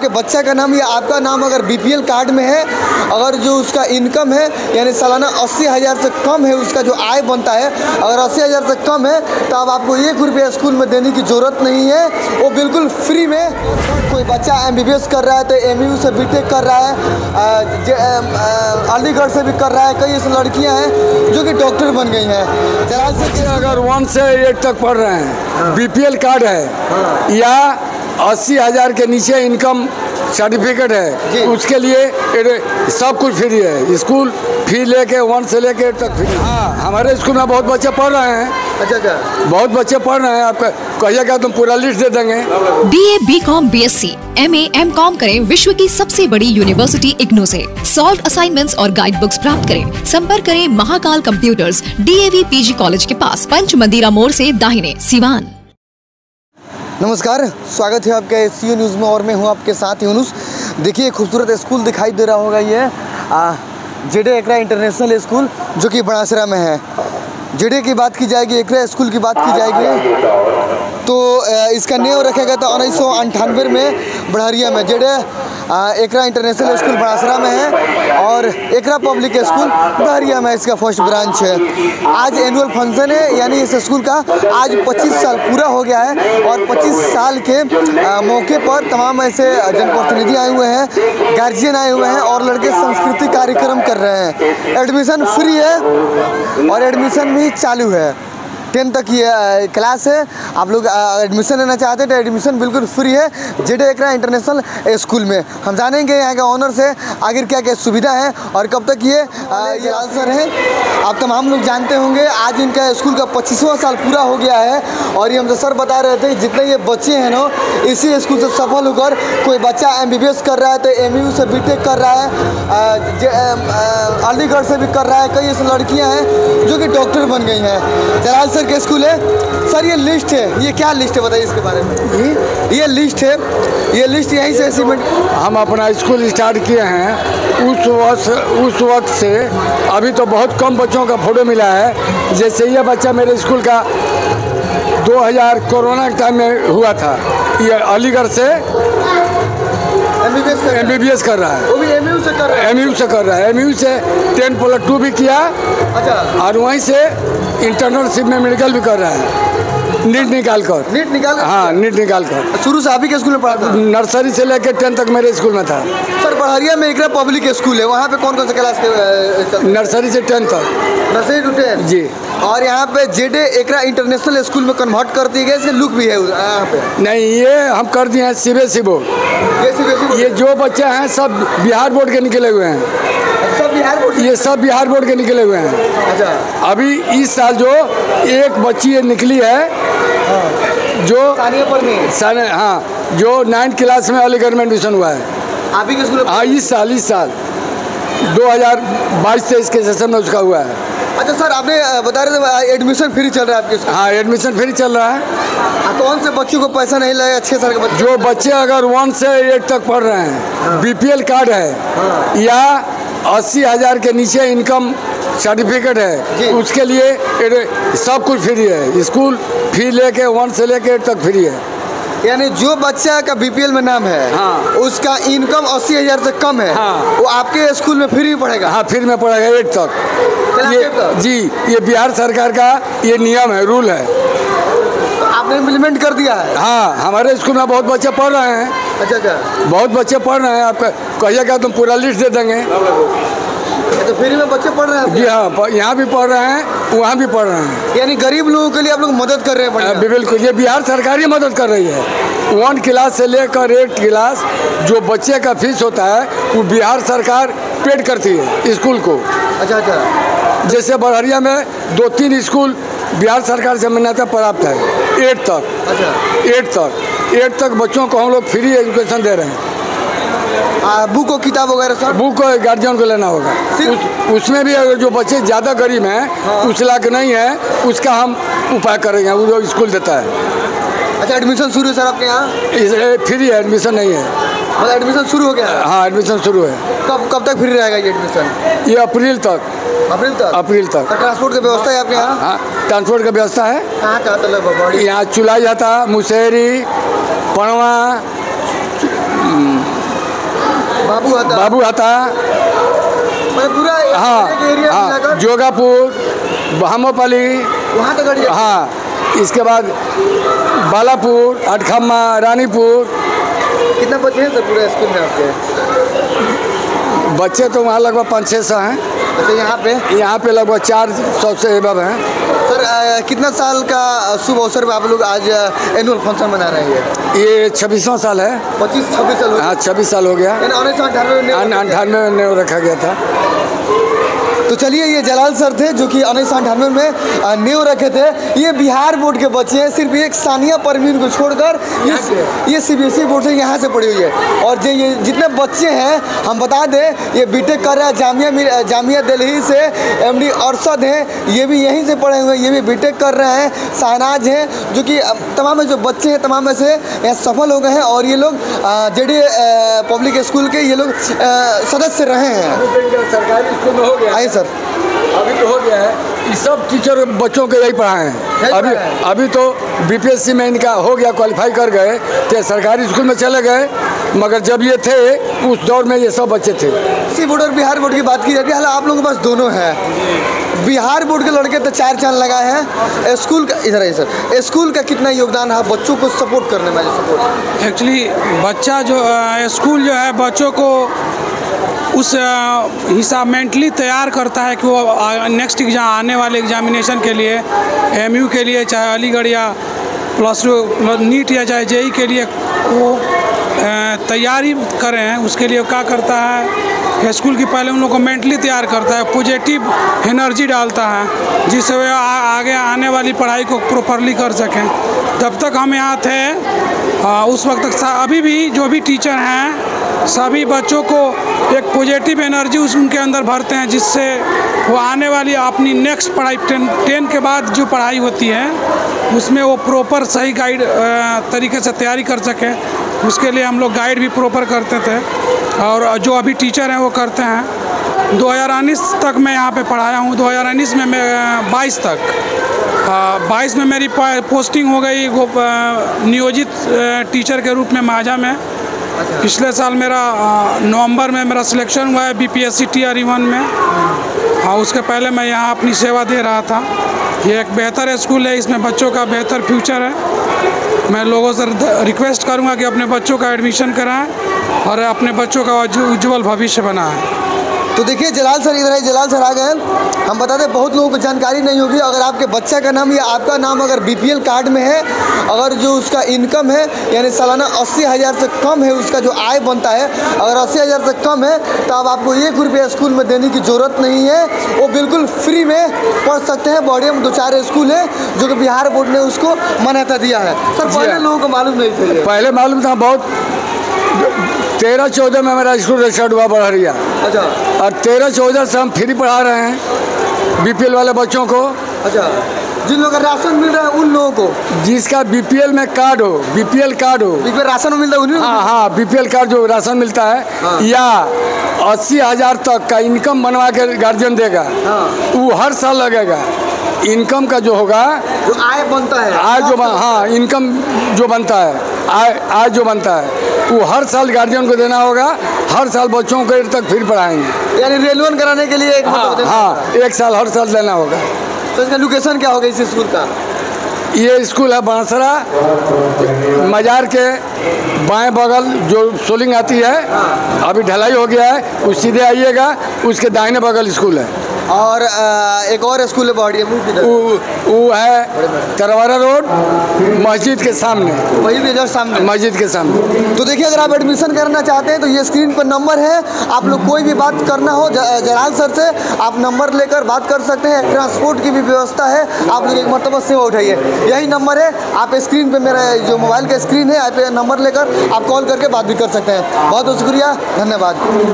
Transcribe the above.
आपके बच्चा का नाम या आपका नाम अगर बीपीएल कार्ड में है, अगर जो उसका इनकम है यानी सालाना 80,000 से कम है, उसका जो आय बनता है अगर 80,000 से कम है, तो अब आपको 1 रुपया स्कूल में देने की ज़रूरत नहीं है, वो बिल्कुल फ्री में। कोई बच्चा MBBS कर रहा है तो MU से BTech कर रहा है, अलीगढ़ से भी कर रहा है, कई ऐसी लड़कियाँ हैं जो कि डॉक्टर बन गई हैं। अगर 1 से 8 तक पढ़ रहे हैं, BPL कार्ड है या 80,000 के नीचे इनकम सर्टिफिकेट है, उसके लिए सब कुछ फ्री है। स्कूल फी लेके 1 से लेके 8 तक फ्री। हाँ, हमारे स्कूल में बहुत बच्चे पढ़ रहे हैं। अच्छा, बहुत बच्चे पढ़ रहे हैं। आपका कहिएगा तुम पूरा लिस्ट दे देंगे। BA, BCom, BSc, MA, MCom करें विश्व की सबसे बड़ी यूनिवर्सिटी इग्नू से। सॉल्व असाइनमेंट्स और गाइड बुक्स प्राप्त करें। संपर्क करें Mahakal computers, DAV PG college के पास, पंच मंदिरा मोड़ से दाहिने, सिवान। नमस्कार, स्वागत है आपके SCU न्यूज़ में और मैं हूं आपके साथ यूनुस। देखिए, खूबसूरत स्कूल दिखाई दे रहा होगा, ये JD एकरा इंटरनेशनल स्कूल जो कि बनासरा में है। JD की बात की जाएगी, एकरा स्कूल की बात की जाएगी तो इसका नेम रखा गया था 1998 में बढ़हरिया में। JD एकरा इंटरनेशनल स्कूल बनासरा में है और एकरा पब्लिक स्कूल बढ़हरिया में इसका फर्स्ट ब्रांच है। आज एनुअल फंक्शन है, यानी इस स्कूल का आज 25 साल पूरा हो गया है और 25 साल के मौके पर तमाम ऐसे जनप्रतिनिधि आए हुए हैं, गार्जियन आए हुए हैं और लड़के सांस्कृतिक कार्यक्रम कर रहे हैं। एडमिशन फ्री है और एडमिशन भी चालू है। 10 तक ये क्लास है। आप लोग एडमिशन लेना चाहते हैं तो एडमिशन बिल्कुल फ्री है JD एकरा इंटरनेशनल स्कूल में। हम जानेंगे यहाँ के ऑनर से आखिर क्या क्या सुविधा है और कब तक ये लाल सर हैं। आप तमाम लोग जानते होंगे, आज इनका स्कूल का 25वां साल पूरा हो गया है और ये हमसे सर बता रहे थे जितने ये बच्चे हैं ना, इसी स्कूल से सफल होकर कोई बच्चा MBBS कर रहा है तो MU से BTech कर रहा है, अलीगढ़ से भी कर रहा है, कई ऐसी लड़कियाँ हैं जो कि डॉक्टर बन गई हैं। जलाल सर के स्कूल है। सर, ये लिस्ट है, ये क्या लिस्ट है बताइए इसके बारे में। ये लिस्ट है, ये लिस्ट यहीं से सीमेंट। हम अपना स्कूल स्टार्ट किए हैं उस वक्त से अभी तो बहुत कम बच्चों का फोटो मिला है। जैसे ये बच्चा मेरे स्कूल का 2000 कोरोना के टाइम में हुआ था, ये अलीगढ़ से MBBS कर रहा है। वो भी MU से कर रहा है। MU से कर रहा है। MU से 10+2 भी किया। अच्छा। और वहीं से इंटर्नशिप में मेडिकल भी कर रहा है, नीट निकाल कर। हाँ, नीट निकाल कर। शुरू से आप ही के स्कूल में पढ़ा था? नर्सरी से लेकर 10 तक मेरे स्कूल में था। सर, बढ़हरिया में एकरा पब्लिक स्कूल है, वहाँ पे कौन कौन से क्लास के? नर्सरी से 10 तक। Nursery to 10 ji. और यहाँ पे JD एकरा इंटरनेशनल स्कूल में कन्वर्ट कर दिए गए, इसके लुक भी है यहाँ पे? नहीं, ये हम कर दिए हैं CBSE बोर्ड। ये जो बच्चे हैं सब बिहार बोर्ड के निकले हुए हैं। सब बिहार बोर्ड? ये सब बिहार बोर्ड के निकले हुए हैं। अच्छा। अभी इस साल जो एक बच्ची ये निकली है जो हाँ, जो 9th क्लास में अलीगढ़ में एडमिशन हुआ है। आप ही के स्कूल? हाँ, इस साल 2022-23 के सेशन में उसका हुआ है। अच्छा सर, आपने बता रहे थे एडमिशन फ्री चल रहा है आपके स्कूल? हाँ, एडमिशन फ्री चल रहा है। कौन से बच्चों को पैसा नहीं लगेगा? 6 साल के बच्चे? जो बच्चे अगर 1 से 8 तक पढ़ रहे हैं, BPL कार्ड है या 80,000 के नीचे इनकम सर्टिफिकेट है, उसके लिए सब कुछ फ्री है। स्कूल फी लेके 1 से लेके 8 तक फ्री है। यानी जो बच्चा का BPL में नाम है, हाँ, उसका इनकम 80,000 से कम है, हाँ, वो आपके स्कूल में फ्री पढ़ेगा? हाँ, फ्री में पढ़ेगा 8 तक। ये बिहार सरकार का ये नियम है, रूल है। तो आपने इम्प्लीमेंट कर दिया है? हाँ, हमारे स्कूल में बहुत बच्चे पढ़ रहे हैं। अच्छा। बहुत बच्चे पढ़ रहे हैं। आपका कहिएगा तुम पूरा लिस्ट दे देंगे। तो फ्री में बच्चे पढ़ रहे हैं? जी हाँ, यहाँ भी पढ़ रहे हैं, वहाँ भी पढ़ रहे हैं। यानी गरीब लोगों के लिए आप लोग मदद कर रहे हैं? बिल्कुल, ये बिहार सरकार ही मदद कर रही है। 1 क्लास से लेकर 8 क्लास जो बच्चे का फीस होता है वो बिहार सरकार पेड करती है स्कूल को। अच्छा। जैसे बढ़हरिया में 2-3 स्कूल बिहार सरकार से मान्यता प्राप्त है 8 तक। अच्छा। 8 तक बच्चों को हम लोग फ्री एजुकेशन दे रहे हैं। बुक और किताब वगैरह सब? बुक गार्जियन को लेना होगा। उसमें भी अगर जो बच्चे ज़्यादा गरीब हैं, हाँ, उस लायक नहीं है, उसका हम उपाय करेंगे, वो जो स्कूल देता है। अच्छा, एडमिशन शुरू है सर आपके यहाँ? फ्री है, एडमिशन नहीं है। मतलब एडमिशन शुरू हो गया? हाँ, एडमिशन शुरू है। कब तक फ्री रहेगा ये एडमिशन? ये अप्रैल तक। अप्रैल तक। ट्रांसपोर्ट की व्यवस्था है आपके यहाँ? हाँ, ट्रांसपोर्ट की व्यवस्था है। कहाँ? यहाँ चुलाई जाता, मुशहरी, पड़वा, बाबू हता, पूरा हाँ एरिया हाँ, जोगापुर, बहामोपली, वहाँ तक गाड़ी हाँ, इसके बाद बालापुर, अटखम्मा, रानीपुर। कितना बच्चे हैं सर पूरे स्कूल में आपके? बच्चे तो वहाँ लगभग 500-600 हैं। अच्छा, यहाँ पे लगभग 400 से एबव हैं। सर कितना साल का शुभ अवसर में आप लोग आज एनुअल फंक्शन मना रहे हैं? ये 26वां साल है। 25-26 साल? हाँ, 26 साल हो गया। 1998 में रखा गया था। तो चलिए, ये जलाल सर थे जो कि 1998 में नींव रखे थे। ये बिहार बोर्ड के बच्चे हैं, सिर्फ एक सानिया परवीन को छोड़कर ये CBSE बोर्ड से यहाँ से पढ़ी हुई है। और जो ये जितने बच्चे हैं, हम बता दें, ये बीटेक कर रहा है जामिया दिल्ली से। MD अरशद हैं, ये भी यहीं से पढ़े हुए हैं, ये भी बीटेक कर रहे हैं। शहनाज हैं, जो कि तमाम जो बच्चे हैं तमाम में से यहाँ सफल हो गए हैं। और ये लोग JD पब्लिक स्कूल के ये लोग सदस्य रहे हैं। सरकारी स्कूल में हो गया। आइए सर, अभी तो हो गया है, ये सब टीचर बच्चों के यही पढ़ाए हैं। अभी तो BPSC में इनका हो गया, क्वालिफाई कर गए थे, सरकारी स्कूल में चले गए। मगर जब ये थे उस दौर में ये सब बच्चे थे। CBSE बोर्ड और बिहार बोर्ड की बात की जाती है, हालांकि आप लोगों के पास दोनों है। बिहार बोर्ड के लड़के तो 4 चांद लगाए हैं। स्कूल का इधर है सर, स्कूल का कितना योगदान है बच्चों को सपोर्ट करने में? एक्चुअली बच्चा जो स्कूल जो है बच्चों को उस हिसाब मेंटली तैयार करता है कि वो नेक्स्ट एग्जाम आने वाले एग्जामिनेशन के लिए, MU के लिए, चाहे अलीगढ़ या +2 नीट या चाहे JEE के लिए वो तैयारी करें। उसके लिए क्या करता है, स्कूल की पहले उन लोगों को मेंटली तैयार करता है, पॉजिटिव एनर्जी डालता है, जिससे वे आगे आने वाली पढ़ाई को प्रॉपरली कर सकें। जब तक हम यहाँ थे उस वक्त तक अभी भी जो भी टीचर हैं सभी बच्चों को एक पॉजिटिव एनर्जी उनके अंदर भरते हैं, जिससे वो आने वाली अपनी नेक्स्ट पढ़ाई 10 के बाद जो पढ़ाई होती है उसमें वो प्रॉपर सही गाइड तरीके से तैयारी कर सकें। उसके लिए हम लोग गाइड भी प्रॉपर करते थे और जो अभी टीचर हैं वो करते हैं। 2019 तक मैं यहाँ पे पढ़ाया हूँ। 2019 में मैं 22 तक 22 में मेरी पोस्टिंग हो गई नियोजित टीचर के रूप में माझा में। पिछले साल मेरा नवंबर में मेरा सिलेक्शन हुआ है BPSC Tier 1 में। हाँ, उसके पहले मैं यहाँ अपनी सेवा दे रहा था। ये एक बेहतर स्कूल है, इसमें बच्चों का बेहतर फ्यूचर है। मैं लोगों से रिक्वेस्ट करूँगा कि अपने बच्चों का एडमिशन कराएं और अपने बच्चों का उज्जवल भविष्य बनाएं। तो देखिए, जलाल सर इधर है, जलाल सर आ गए। हम बता दें, बहुत लोगों को जानकारी नहीं होगी। अगर आपके बच्चा का नाम या आपका नाम अगर BPL कार्ड में है, अगर जो उसका इनकम है यानी सालाना 80,000 से कम है, उसका जो आय बनता है अगर 80,000 से कम है, तो अब आपको 1 रुपया स्कूल में देने की ज़रूरत नहीं है। वो बिल्कुल फ्री में पढ़ सकते हैं। बॉडी में 2-4 स्कूल है जो कि बिहार बोर्ड ने उसको मान्यता दिया है। सर पहले लोगों को मालूम नहीं था? पहले मालूम था बहुत। 13-14 में मेरा स्कूल रजिस्टर्ड हुआ बड़हरिया। अच्छा। और 13-14 से हम फ्री पढ़ा रहे हैं BPL वाले बच्चों को। अच्छा, जिन लोगों का राशन मिल रहा है उन लोगों को, जिसका BPL में कार्ड हो, BPL कार्ड हो, राशन मिलता है उन्हीं? हाँ, BPL कार्ड जो राशन मिलता है। हाँ। या 80,000 तक का इनकम बनवा के गार्जियन देगा। हाँ। वो हर साल लगेगा। इनकम का जो होगा, जो आय बनता है, आय जो हाँ, इनकम जो बनता है, आय जो बनता है, वो हर साल गार्जियन को देना होगा। हर साल बच्चों को 8 तक फिर पढ़ाएंगे। यानी रेलवन कराने के लिए हाँ, 1 साल हर साल देना होगा। तो इसका लोकेशन क्या होगा इस स्कूल का? ये स्कूल है बांसरा मजार के बाएं बगल जो सोलिंग आती है। अभी ढलाई हो गया है, उस सीधे आइएगा, उसके दाहिने बगल स्कूल है। और एक और स्कूल है बॉडी वो है तरवारा रोड, मस्जिद के सामने। वही भी इधर सामने, मस्जिद के सामने। तो देखिए, अगर आप एडमिशन करना चाहते हैं तो ये स्क्रीन पर नंबर है। आप लोग कोई भी बात करना हो जलाल सर से, आप नंबर लेकर बात कर सकते हैं। ट्रांसपोर्ट की भी व्यवस्था है, आप लोग एक मरतबा सेवा उठाइए। यही नंबर है, आप स्क्रीन पे मेरा जो मोबाइल का स्क्रीन है, आप नंबर लेकर आप कॉल करके बात भी कर सकते हैं। बहुत बहुत शुक्रिया, धन्यवाद।